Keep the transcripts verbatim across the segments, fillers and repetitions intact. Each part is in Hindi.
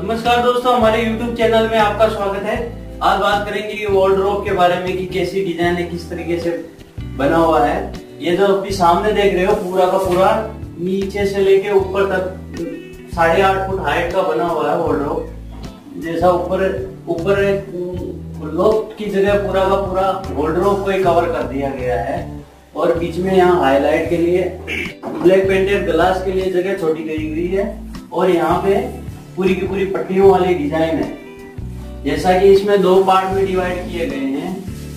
नमस्कार दोस्तों, हमारे YouTube चैनल में आपका स्वागत है। आज बात करेंगे कि वार्डरोब के बारे में कि कैसी डिजाइन है, किस तरीके से बना हुआ है। ये जो अभी सामने देख रहे हो पूरा का पूरा नीचे से लेके ऊपर तक साढ़े आठ फुट हाइट का बना हुआ है वार्डरोब। जैसा ऊपर ऊपर लोफ्ट की जगह पूरा का पूरा वार्डरोब को ही कवर कर दिया गया है और बीच में यहाँ हाईलाइट के लिए ब्लैक पेंटेड ग्लास के लिए जगह छोटी करी हुई है और यहाँ पे पूरी की पूरी पट्टियों वाली डिजाइन है। जैसा कि इसमें दो पार्ट में डिवाइड किए गए हैं,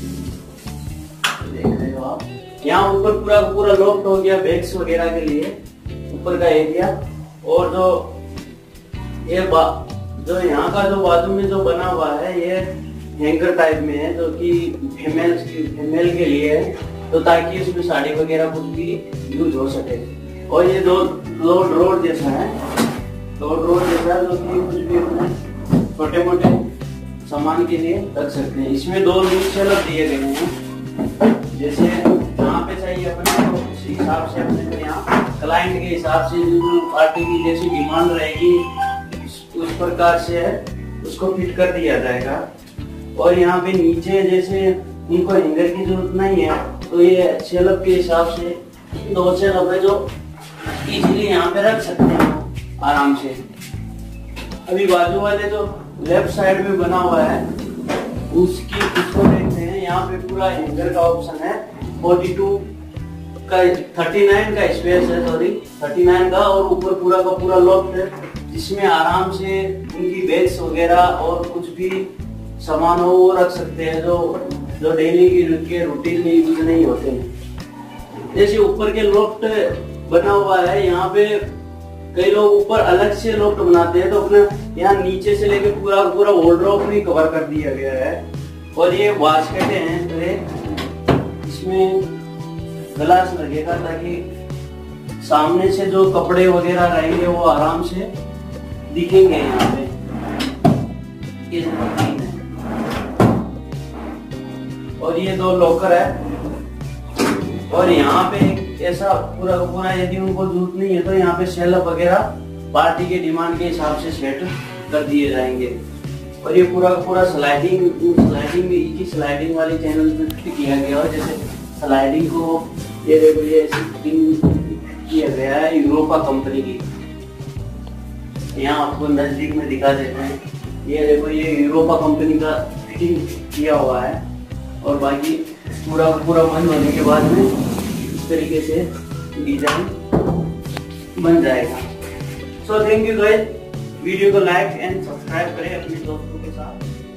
देख रहे हो आप। यहाँ ऊपर पूरा पूरा लॉफ्ट हो गया बैग्स वगैरह के लिए ऊपर का एरिया, और जो ये जो यहाँ का जो बाजू में जो बना हुआ है ये हैंगर टाइप में है, जो कि फीमेल फीमेल के लिए है, तो ताकि उसमें साड़ी वगैरह कुछ भी यूज हो सके। और ये दो लोड रोड जैसा है, लोड रोड जैसा जो कि कुछ भी अपने छोटे मोटे सामान के लिए रख सकते हैं। इसमें दो लूज शेल्फ दिए गए हैं, जैसे जहाँ पे चाहिए अपने उस हिसाब से अपने यहाँ क्लाइंट के हिसाब से जो पार्टी की जैसी डिमांड रहेगी उस प्रकार से है उसको फिट कर दिया जाएगा। और यहाँ पे नीचे जैसे उनको हैंगर की जरूरत नहीं है, तो ये शेल्फ के हिसाब से दो शेल्फ है जो इजीली यहाँ पे रख सकते हैं आराम से। अभी बाजू वाले जो लेफ्ट साइड में बना हुआ है उसकी उसको देखते हैं। यहाँ पे पूरा हैंगर का ऑप्शन है, बयालीस का उनतालीस का स्पेस है, सॉरी उनतालीस का, और ऊपर पूरा का पूरा लॉफ्ट है जिसमें आराम से उनकी बैग्स वगैरह और कुछ भी सामान हो वो रख सकते हैं जो जो डेली के रूटीन में यूज नहीं होते हैं। जैसे ऊपर के लॉफ्ट बना हुआ है, यहाँ पे कई लोग ऊपर अलग से लॉफ्ट बनाते हैं, तो अपने यहाँ नीचे से लेके पूरा पूरा वार्डरोब में कवर कर दिया गया है। और ये बास्केटें हैं, तो इसमें ग्लास लगेगा ताकि सामने से जो कपड़े वगैरह रहेंगे वो आराम से दिखेंगे। यहाँ पे ये तीन है और ये दो लॉकर है। और यहाँ पे ऐसा पूरा पूरा यदि उनको जरूरत नहीं है तो यहाँ पे शेल्फ वगैरह पार्टी के डिमांड के हिसाब से सेट कर दिए जाएंगे। और ये पूरा पूरा स्लाइडिंग स्लाइडिंग में की स्लाइडिंग वाली चैनल में फिट किया गया है। जैसे स्लाइडिंग को ये देखो ये ऐसी फिटिंग किया गया है यूरोपा कंपनी की। यहाँ आपको नजदीक में दिखा देते हैं, ये देखो ये यूरोपा कंपनी का फिटिंग किया हुआ है। और बाकी पूरा पूरा बंद होने के बाद में इस तरीके से डिजाइन बन जाएगा। So thank you guys, video को लाइक एंड सब्सक्राइब करें अपने दोस्तों के साथ।